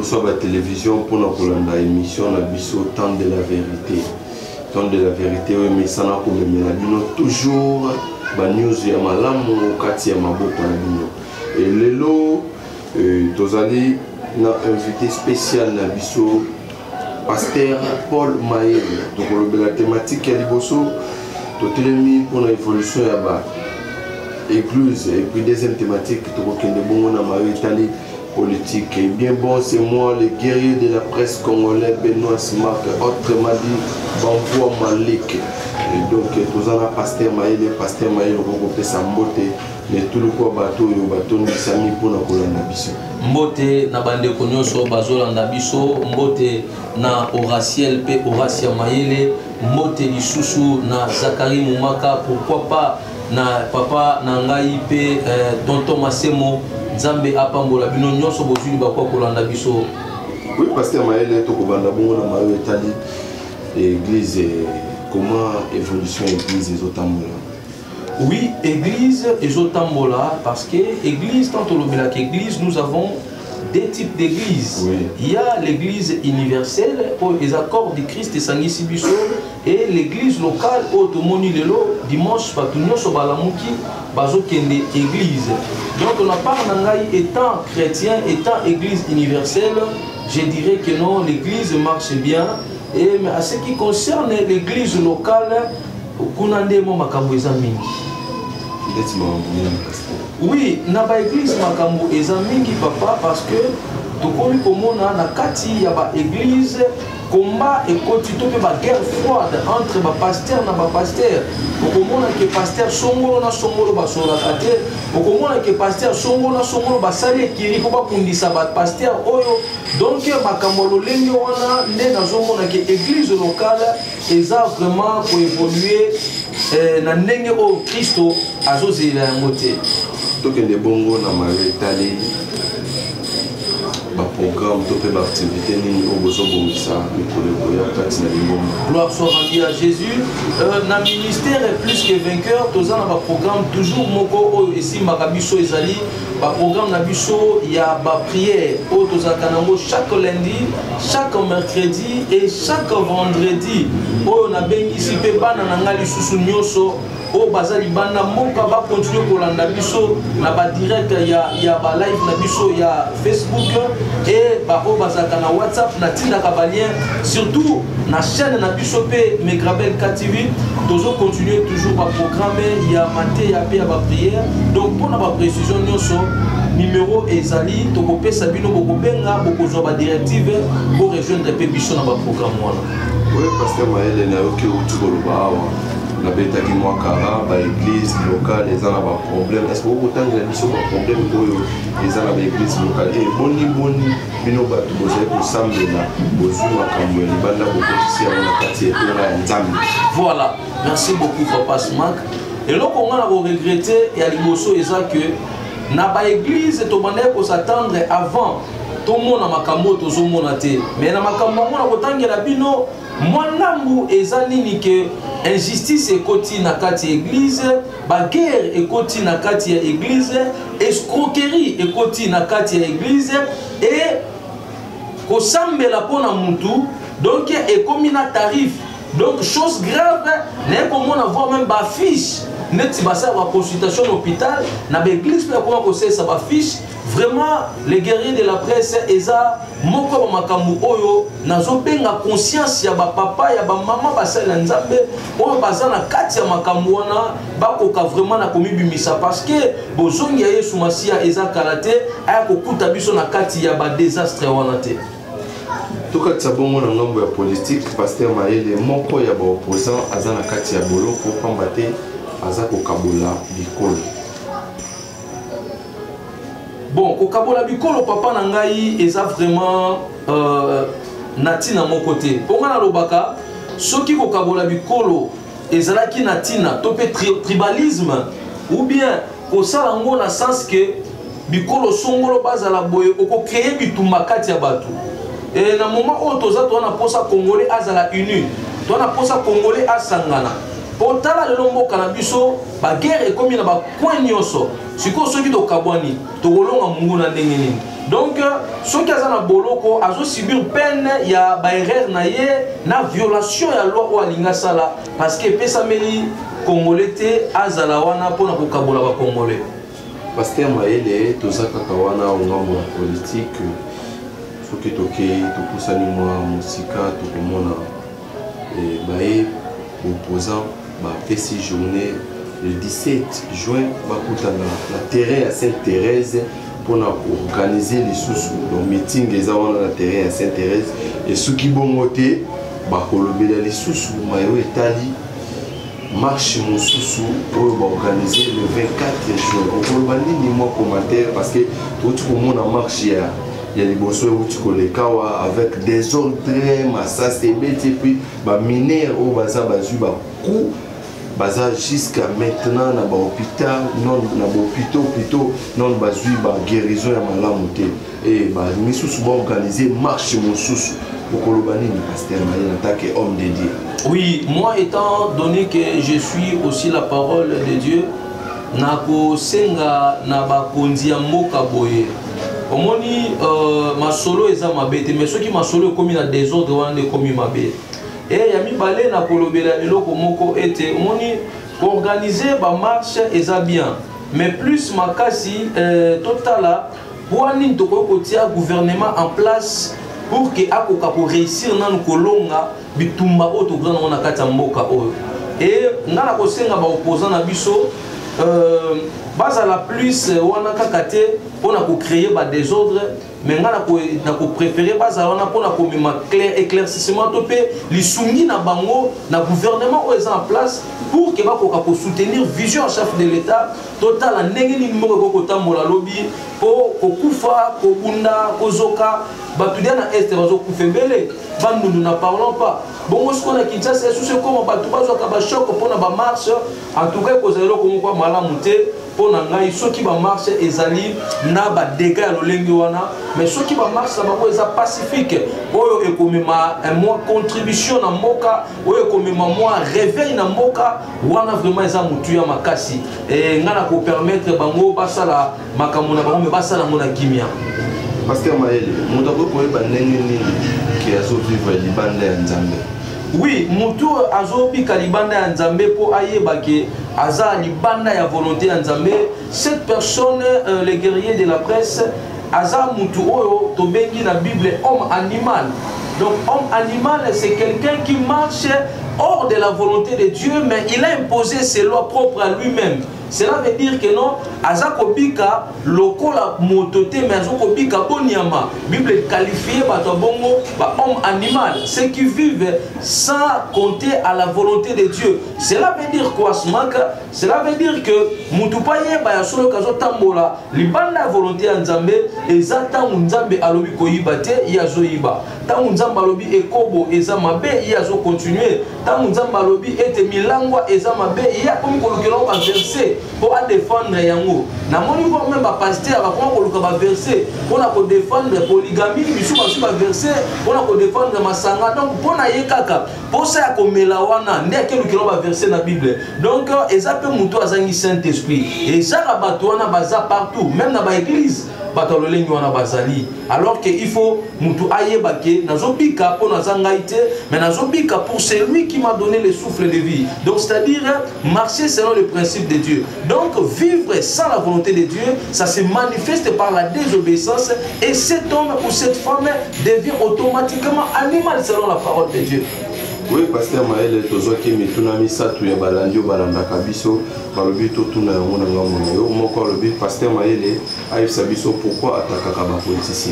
liboso ba télévision pour na kolanda émission na biso temps de la vérité. Temps de la vérité oui mais ça na ko memela bino toujours ba news ya malamu kati ya maboko na bino. Et lelo tozali na invité spécial na biso Pasteur Paul Maele. Donc la thématique ya liboso totelemi pour la évolution ya ba écluse et puis deuxième thématique tokokende bongo na maritali politique. Et bien bon, c'est moi le guerrier de la presse congolais Benoît Simak, autrement dit Bamboua Malik. Et donc tous en a Pasteur Maele on sa mbote mais tout le quoi bateau et bateau ni sami pour na kolanda biso. Mbote na bande konyoso bazolanda biso, mbote na Horaciel pe Horacia Maele, mbote lisusu na Zakari Moumaka, pourquoi pas na papa na ngai pe tonton Masemo Nzambe apambola bino nyonso bozuli bakwa kolanda biso. Oui, Pasteur Maele to ko banda bongo na mayo etali église comment évolution église ezotambola. Oui, église ezotambola parce que église tant au lobelak église nous avons deux types d'églises. Oui. Il y a l'église universelle pour les accords de Christ et Sangisi Biso et l'église locale au Tomoni Lelo dimanche Batunyo Sobalamuki Bazo Kende église. Donc on a parlé étant chrétien, étant église universelle, je dirais que non, l'église marche bien. Et mais à ce qui concerne l'église locale, Kunande mo makambo mingi. Oui, na ba église makambo mingi papa parce que tokoli komona na kati ya ba église combat et continue pe ba guerre froide entre ba pasteur na ba pasteur. Okomona ke pasteur songolo na songolo ba sora kate, okomona ke pasteur songolo na songolo ba sali kiri ko ba kundisa ba pasteur oyo. Donc makambo lolenge wana nde nazomona ke église locale eza vraiment pour évoluer na ndenge o Kristo azozela yango te. Tokende bongo na maritali ba programme to pe ba activité ni obozo bongisa mikolo ya kati na lingomba. Gloire soit rendue à Jésus. Na ministère plus que vainqueur, toza na ba programme toujours moko ici makabiso ezali ba programme na biso ya ba prière o toza kanango chaque lundi, chaque mercredi et chaque vendredi. O na bengisi pe bana na ngali susu nyoso o bazali bana moka ba continuer kolanda biso na ba direct ya ba live na biso ya Facebook et ba o bazaka na WhatsApp na tinda ka ba lien surtout na chaîne na biso pe Megrabel KTV tozo continuer toujours ba programme ya maté ya pe ya ba prière. Donc pour na ba précision nyonso numéro ezali tokopesa bino bokobenga bokozwa ba directive pour rejoindre pe biso na ba programme wana. Oui, Pasteur Maele na yoki utukoloba awa na betaki mwa kara ba église locale eza na ba problème. Est-ce que vous tangela biso ba problème oyo eza na ba église locale et boni bino bato bozali kosambela bozwi makambo ya libanda bokotisi yango na kati etonga ya Nzambe. Voilà, merci beaucoup Papa Smack. Et là on a regretté et à liboso eza que na ba église to bandé ko s'attendre avant tout le monde a makambo tozomona te mais na makambo ngona kotangela bino mwanambu ezali ni que injustice ekoti na kati église, ba guerre ekoti na kati ya église, escroquerie ekoti na kati ya église et kosambela pona mutu donc ekomi na tarif. Donc chose grave, n'est comme on avoir même ba fiche net basa ba consultation à l'hôpital na ba église pe comment ko ça ba fiche. Vraiment les guerriers de la presse eza moko ba makambu oyo nazo benga conscience ya ba papa ya ba mama basala Nzambe oyo bazana kati ya makambu wana bakoka vraiment na komibimisa parce que bozongi ya Yesu Masia eza kalate aya kokuta biso na kati ya ba désastre wana te. Toka tsabongo na ngambo ya politique Pasteur Maele moko ya ba opposant azana kati ya boloko pambate azako kabola bikolo. Bon, kokabola bikolo papa na ngai eza vraiment natina mon côté. Ponga na lobaka soki kokabola bikolo ezalaki natina to pe tribalisme ou bien kosala ngo na sens que bikolo songolo bazala boye oko créer bitumba kati ya batu. Et na moment où toza to na posa congolais azala uni, to na posa congolais asangana. Potala le lombo kanabiso ba guerre ekomi na ba coin nyonso. Siko soki to kabwani to kolonga mungu na ndenge nini. Donc ceux qui ont un boloko azo subir peine ya ba erreur na ye na violation ya loi ou alinga sala parce que pesa meli congolais te azala wana pona ko kabola ba congolais. Pasteur Maele tozaka kawana ngambo ya politique soki toke tokusani mwa musika tokomona bae opposant ba pesi journée le 17 juin bakutana la terrain à Sainte-Thérèse pour organiser les sous donc meeting les avant la terrain à Sainte-Thérèse et ceux qui bongoté bakolobela les sous mayo etali marche mosusu pour organiser le 24 juin okolobani ni moi commentaire parce que tout le monde en marche il y a les bosso et kawa avec des ordres massas et puis ba mineur au baza bazu ba coup baza jusqu'à maintenant na ba hôpital non na ba hôpital plutôt non bazu ba guérison ya malamu te et ba misusu ba organiser marche mosusu okolobani ni pasteur Maele en tant qu'homme de Dieu. Oui, moi étant donné que je suis aussi la parole de Dieu, nako senga na ba kondia moka boye. Omoni ma solo eza mabete mais ceux qui ma solo komi na désordre wana komi mabe. Et yami balé na kolobela eloko moko ete omoni organiser ba marche eza bien mais plus makasi totala wani to ko tia gouvernement en place pour que akoka pour réussir nan kolonga bitumba oto grand on a kata mboka oyo et ngana ko senga ba opposant na biso basa la plus wana kakate pona ko créer ba désordre mais ngana ko préférer basa wana pona ko mema éclaircissement to pe lisungi na bango na gouvernement oyo en place pour que bakoka ko soutenir vision chef de l'état total ndenge ni moko ko tambola lobby po ko kufa ko bunda ko zoka batudia na est bazo kufembele bandu nous n'en parlons pas bon ce qu'on a Kinshasa c'est ce comment batu bazo ka ba choc pona ba marche en tout cas ko zelo ko kwa malamu te pona ngai soki ba marche ezali na ba dégâts ya lolengi wana mais soki ba marche ba ko eza pacifique oyo ekomema moi contribution na mboka oyo ekomema moi réveil na mboka wana vraiment eza mutu ya makasi et ngana ko permettre bango basala makamuna bango me basala mona kimia. Pasteur Maele, mutu akokoye banenge nini ki azo vivre libanda ya Nzambe? Oui, mutu azobika libanda ya Nzambe po ayeba ke aza libanda ya volonté ya Nzambe. Cette personne, les guerriers de la presse, aza mutu oyo tobengi na Bible homme animal. Donc homme animal c'est quelqu'un qui marche hors de la volonté de Dieu mais il a imposé ses lois propres à lui-même. Cela veut dire que non, azakobika lokola mototé mais azakobika bonyama. Bible qualifie batabongo ba homme animal, ceux qui vivent sans compter à la volonté de Dieu. Cela veut dire quoi Smak? Cela veut dire que mutupaye ba yasolo kazo tambola libanda volonté ya Nzambe ezata Nzambe alobi koyiba te yazo yiba. Tangu Nzambe alobi ekobo eza mabe yazo continuer. Tangu Nzambe alobi ete milangwa eza mabe ya komi kolokela ba verset pour défendre yango. Na moni voir même ba pasteur ba ko koluka ba verset pour na ko défendre polygamie bisu ba verset pour na ko défendre masanga donc pour na yekaka pour ça ko melawana ndeke lukelo ba verset na Bible. Donc ezape muto azangi Saint-Esprit et ça bato wana baza partout même na ba église bato lolengi wana bazali alors que il faut mutu ayebake nazobika pour nazangaite mais nazobika pour celui qui m'a donné le souffle de vie. Donc c'est-à-dire marcher selon le principe de Dieu. Donc vivre sans la volonté de Dieu, ça se manifeste par la désobéissance et cet homme ou cette femme devient automatiquement animal selon la parole de Dieu. Oui, pasteur Maele, tozoki mituna misatu ya balandio balandaka biso balobi totuna yango na ngambo na yo moko lobi pasteur Maele ayebisa biso pourquoi attaquer ba politicien.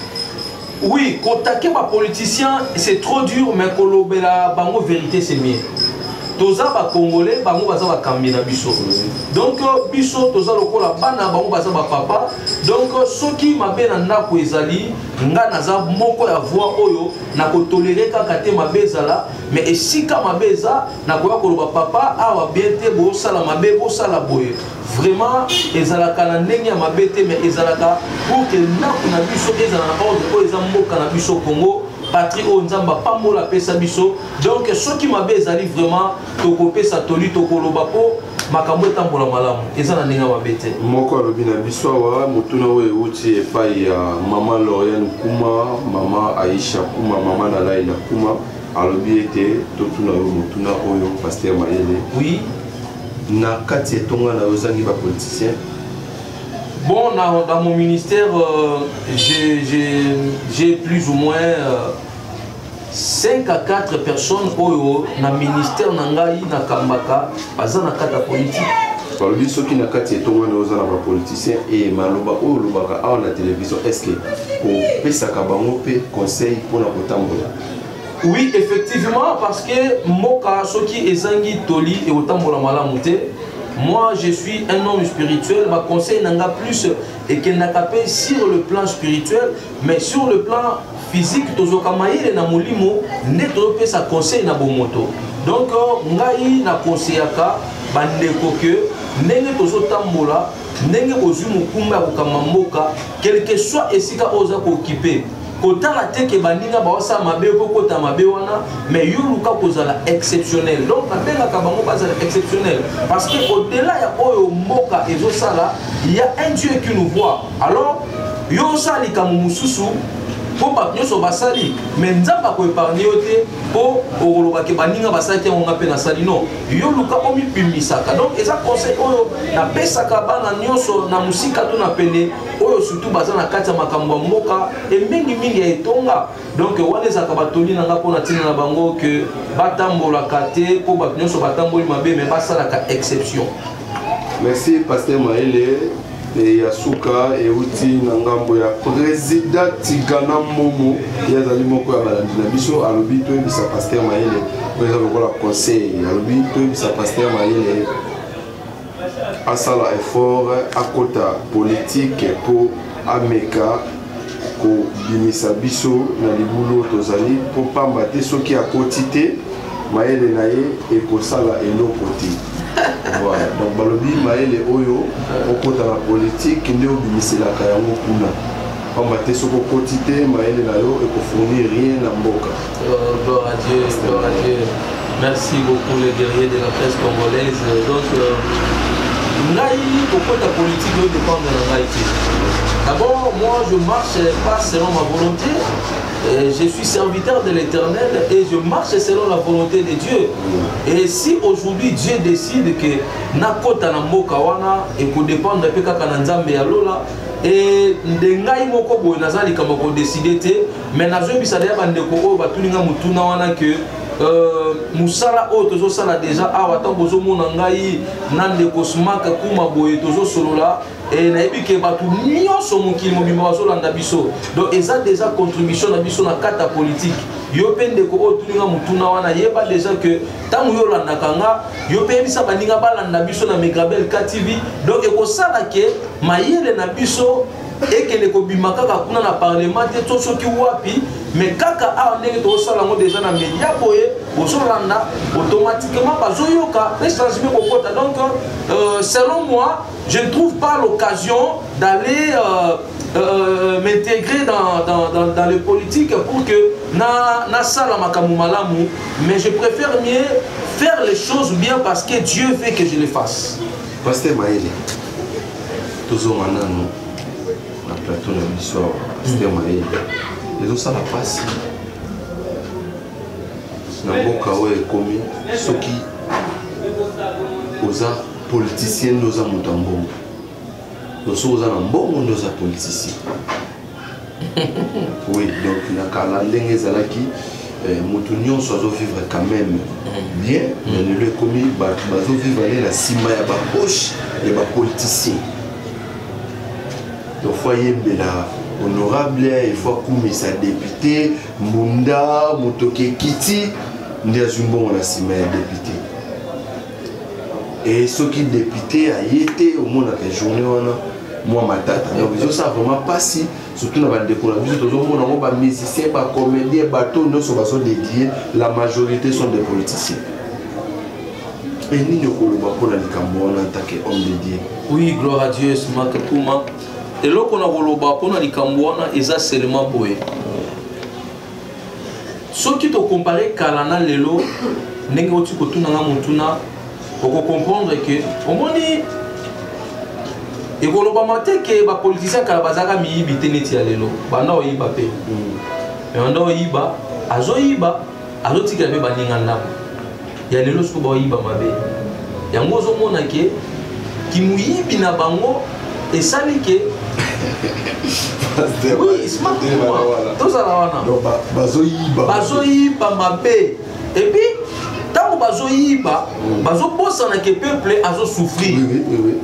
Oui, attaquer ba politicien c'est trop dur mais kolobela bango vérité c'est mieux. Toza ba congolais bango baza ba kambina biso. Donc biso toza lokola bana bango baza ba papa. Donc soki mabe na ndako ezali nga naza moko ya voix oyo na ko tolérer kaka te mabe ezala mais esika mabe eza na ko koloba papa awa bien te bo sala mabe bo sala boye. Vraiment ezalaka na ndenge ya mabe te mais ezalaka pour que ndako na biso ezala na ordre ko eza mboka na biso Congo. Patrie au Nzamba pamola pesa biso. Donc ceux qui m'avaient ezali vraiment toko pesa toli toko loba po makambo etambola malamu eza na ndenge mabe te. Moko alobi na biso awa motuna oyo euti epai ya mama Lauriane Kuma, mama Aisha Kuma, mama Nalaila Kuma alobi ete totuna oyo motuna oyo Pasteur Mayele. Oui. Na kati etonga na ozangi ba politicien. Bon, dans mon ministère, j'ai plus ou moins 5 à 4 personnes au ministère Nangaï, na Kambaka, baza na kata politique. Balobi soki na kati etonga na ozana ba politicien et maloba o lobaka awa na télévision, est-ce que ko pesaka bango pe conseil pour na kotambola? Oui, effectivement, parce que Moka soki ezangi toli et otambola malamu te. Moi, je suis un homme spirituel. Ma conseil n'a plus et qu'il n'a capé sur le plan spirituel, mais sur le plan physique, tozo kamaïre na molimo, neto pe sa conseil na bomoto. Donc, ngai na conseillaka bandeko que nenge tozo tambola, nenge ozu mukumba kokamamboka, quel que soit esika oza ko occuper. Kota la teke baninga bawasa mabe ko kota mabe wana mais yuluka kozala exceptionnel. Donc abenga kabango bazala exceptionnel parce que au-delà ya oyo mboka ezo sala, il y a un Dieu qui nous voit. Alors yo sali kamususu po ba nyoso basali mais nzamba ko épargner yote po okoloba ke baninga basali te on ngape na sali non. Yuluka omi pimisaka. Donc eza conseil oyo na pesaka bana nyoso na musika to na pene oyo surtout baza na kati ya makambo mboka et mingi ya etonga. Donc wana ezaka batoli nanga pona tina na bango que batambola kate po ba nyoso batamboli mabe mais basala ka exception. Merci Pasteur Mayele et Yasuka et outi nangambo ya président Tigana Momo yazali moko ya balandi na biso alobi to bisa Pasteur Mayele président ko la conseil alobi to bisa Pasteur Mayele asala effort à kota politique pour ameka ko bimisa biso na libulo tozali pour pamba te soki akoti te Mayele na ye et ko sala eloko te. Voilà, donc balobi Mayele oyo okota la politique nde obimisela kayango kuna. Pamba te soko koti te Mayele na yo et ko fournir rien na mboka. Gloire à Dieu, gloire à Dieu. Merci beaucoup les guerriers de la presse congolaise. Donc pourquoi ta politique doit dépendre de la réalité? D'abord, moi je marche pas selon ma volonté. Je suis serviteur de l'Éternel et je marche selon la volonté de Dieu. Et si aujourd'hui Dieu décide que nakota na mboka wana et qu'on dépend de kaka na nzambe ya lola et ndengai moko boy nazali kama ko décider te mais nazo bisala ya bandeko oyo batuninga mutuna wana que musala oyo tozosala déjà awa ntango bozomona ngai na ndeko Smaka Kuma boye tozosolola nayebi ke bato nyonso mokili mobimba bazolanda biso donc eza déjà contribution na biso na kata politique yo mpe ndeko oyo tuninga mutuna wana yeba déjà que ntango yo olandaka nga yo mpe yebisa baninga balanda biso na Megrabel KTV donc ekosala ke mayele na biso ekende kobima kaka kuna na parlement te to soki wapi mais kaka awa ndenge tozosala yango déjà na média boye bozolanda automatiquement bazoyoka estransime kokota. Donc selon moi je ne trouve pas l'occasion d'aller m'intégrer dans le politique pour que na sala makamu malamu, mais je préfère mieux faire les choses bien parce que Dieu veut que je les fasse. Pasteur Mayele tozomana no na plateau na biso Pasteur Mayele ezosala pasi na mboka oyo ekomi soki oza politicien noza moto ya mbongo noso oza na mbongo noza politicien. Oui, donc na kala ndenge ezalaki moto nyonso azovivre quand même bien mais lelo ekomi bazovivre na nsima ya bapoche ya bapoliticien. Donc faut yembela honorable, il faut akumisa député Munda Motoke Kiti ndia zumbo na nsima ya député et ceux qui député a été au monde la journée wana moi matata. Donc ça vraiment pas si surtout dans la décoration tous on a ba musiciens, ba comédiens, bateau nous sont dédiés, la majorité sont des politiciens. Et nous nous pour la likambo en tant qu'homme de Dieu. Oui, gloire à Dieu, Smaka Kuma. Et là qu'on a koloba pour la likambo wana eza seulement boye. Ce qui te comparé kalana lelo ndenge oti kotuna nga mutuna faut comprendre que au moins et qu'on va monter que les politiciens qui ont mis des biteneti à l'élo, banda oyiba pe. Mais banda oyiba, azoyiba, azotika be baninganda. Ya l'élo sku ba oyiba mabe. Ya ngozo mona ke ki muyibi na bango et sali ke oui, smart tout ça là wana. Donc bazoyiba mabe. Et puis tant bazoyiba, bazobosa na ke peuple azo souffrir. Oui.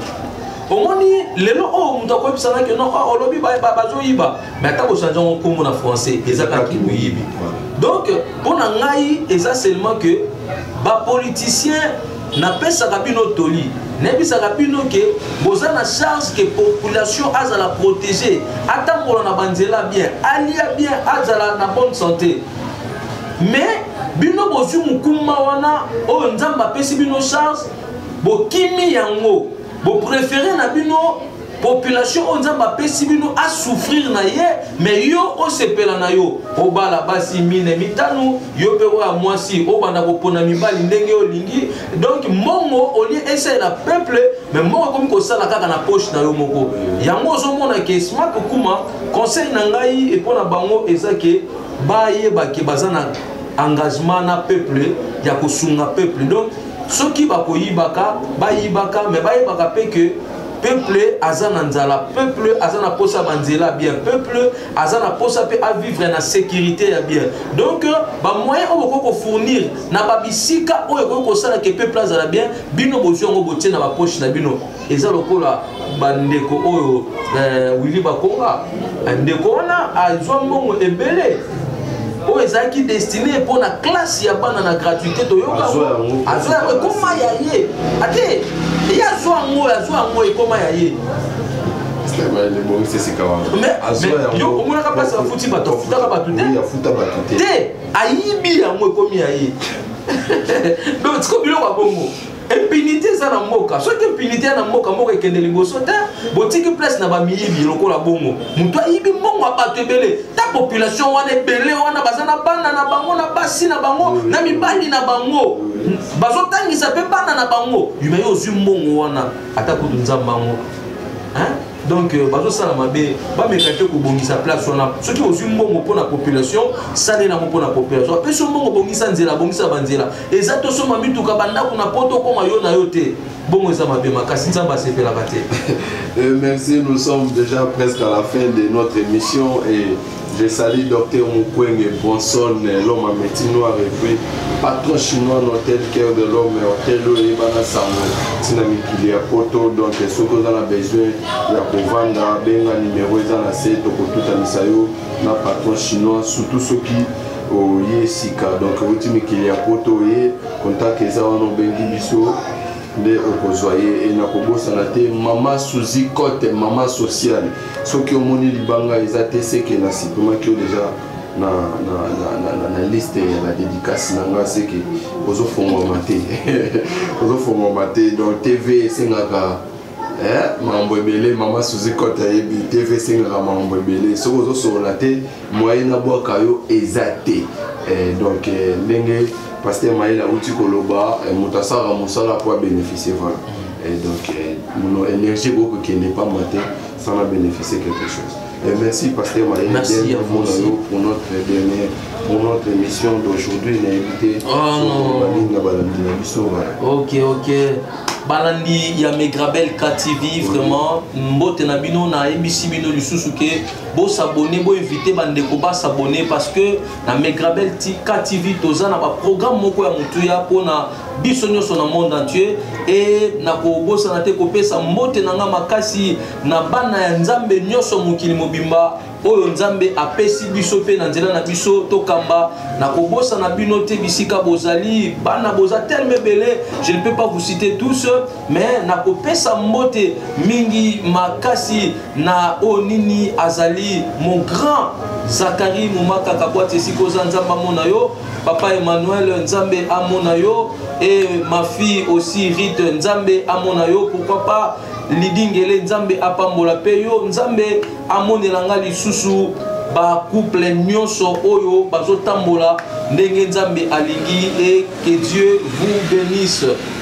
Omoni lelo o muta ko bisana ke no o lobi bazoyiba mais ata ko changer on comme en français ezaka ki muyibi. Donc pour na ngai eza seulement que ba politicien na pesa kabino toli ne bisa kabino ke boza na charge que population azala protéger atambola na banzela bien alia bien azala na bonne santé mais bino bozu mukuma wana o nzamba pesi bino charge bo kimi yango bo préféré na bino population on nzamba pesi bino a souffrir na ye mais yo o sepela na yo o bala basi mine mitanu yo pe wa mwasi o banda ko pona mibali ndenge o lingi donc mongo o li essayer la peuple mais mongo comme ko sala kaka na poche na yo moko yango zo mona ke smart kuma conseil na ngai e pona bango ezake baye baki bazana engagement na peuple ya ko sunga peuple donc soki bakoyibaka bayibaka mais bayibaka pe que peuple azana nzala peuple azana posa banzela bien peuple azana posa pe à vivre na sécurité ya bien donc ba moyen o ko fournir na babisika o ko sala que peuple azala bien bino bozio ngo botie na ba poche na bino eza lokola bandeko oyo Willy Bakonga ndeko wana azwa mbongo ebele o ezaki destiné pour la classe ya bana na gratuité to yoka azwa koma ya ye ate ya zwa ngo ekoma ya ye c'est le bon c'est ce qu'on mais yo omona ka pasa futi bato futaka bato te ayibi yango ekomi ya ye donc tiko bilo wa bongo impunité za na mboka soki impunité na mboka moko ekende liboso te botiki place na bamiyibi lokola bongo mutu ayibi mbongo ya bato ebele ta population wana ebele wana baza na bana na bango na basi na bango na mibali na bango bazotangisa mpe bana na bango yume yo ozwi mbongo wana ata kutu nzambe bango donc bazosala mabe bameka te kobongisa place wana soki ozwi mbongo mpo na population salenamo mpo na population apesi mbongo bongisa nzela bongisa banzela eza tosomba mituka bandako na poto okoma yo na yo te bongo eza mabe makasi nzambe asepelaka te. Merci, nous sommes déjà presque à la fin de notre émission et je salue Dr Mukwege Bonson, l'homme à métier noir et puis patron chinois l'hôtel Cœur de l'homme, hôtel Ebana Sango, Tinamikili à Poto, donc ceux qui ont besoin, il y a pour vendre, benga numéro dans la C, toko tout à Misayo, na patron chinois, surtout ceux qui au Yesika, donc Tinamikili à Poto, contact les gens bengi biso. De okozoye et na kobosa te mama Suzy Cote mama sociale ce qui au moni libanga ezate c'est que na simplement que déjà na liste ya la dédicace nanga c'est que ozo fongo maté donc TV sengaka mambo ebele mama Suzy Cote yebi TV sengaka mambo ebele ce ozo sola te moyen na boka yo ezate donc ndenge Pasteur Maïla Outi Koloba, Moutassara Moussala pour bénéficier. Voilà. Et donc, mon énergie beaucoup qui n'est pas maté, ça va bénéficier quelque chose. Et merci Pasteur Maïla. Merci à vous aussi. Pour notre émission d'aujourd'hui. Ok. Balandi ya Megrabel KTV vraiment mbote na bino na ABC bino lisusu ke bo s'abonner bo inviter bandeko ba s'abonner parce que na Megrabel KTV toza na ba programme moko ya mutu ya pona biso nyonso na monde entier et na ko bosa na te ko pesa mbote na nga makasi na bana ya nzambe nyonso mukili mobimba oyo nzambe apesi biso pe na nzela na biso tokamba na kobosa na bino te bisika bozali bana boza tellement belé je ne peux pas vous citer tous mais na kopesa mbote mingi makasi na onini azali mon grand Zakari Moumaka Kabwate Sikoza Nzamba Monayo papa Emmanuel Nzambe Amonayo et ma fille aussi Rite Nzambe Amonayo pourquoi pas Lidingele Nzambe Apambola Peyo Nzambe Amonelanga lisusu ba couple nyonso oyo bazotambola ndenge Nzambe alingi et que Dieu vous bénisse.